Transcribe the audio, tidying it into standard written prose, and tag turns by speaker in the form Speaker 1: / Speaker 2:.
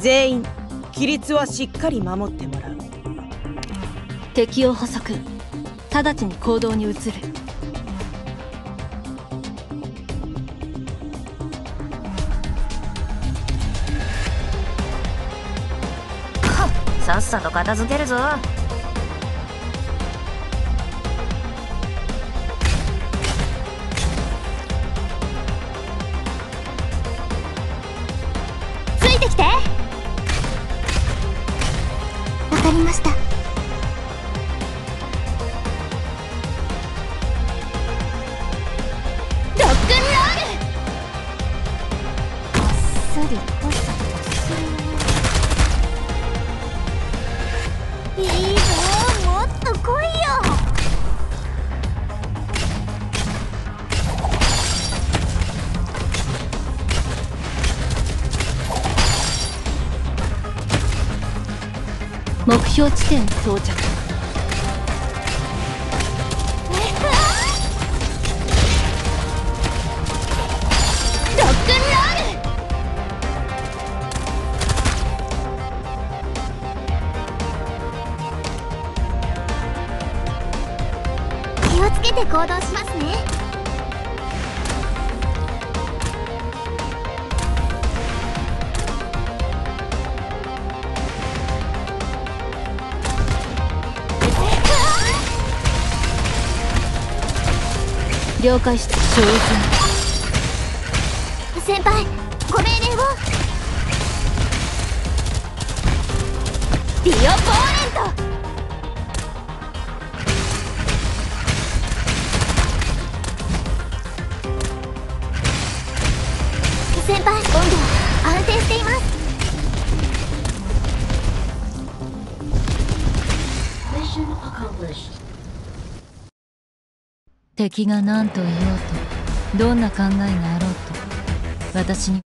Speaker 1: 全員規律はしっかり守ってもらう。
Speaker 2: 敵を捕捉、直ちに行動に移る。
Speaker 3: さっさと片付けるぞ。
Speaker 4: ついてきて。わかりました。ロックンロール。こっそりこそいいぞ、もっと来いよ。
Speaker 2: 目標地点到着。
Speaker 4: ロックンロール。気をつけて行動しますね。
Speaker 2: 了解した。昇
Speaker 4: 先輩、ご命令を。ディオポーレント。先輩、温度安定しています。
Speaker 2: 敵が何と言おうと、どんな考えがあろうと、私に